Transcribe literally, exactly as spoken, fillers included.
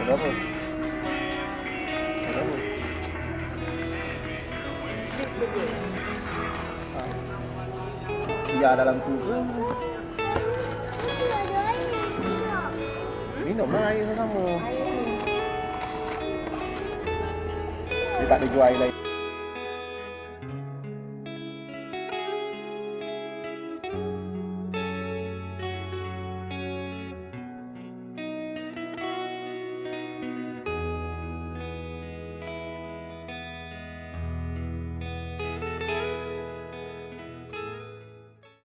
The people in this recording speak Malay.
Ada apa? Ada apa? Dia dalam tu ke? Ada air minum. Minumlah air sama. Dia tak ada jual air lain.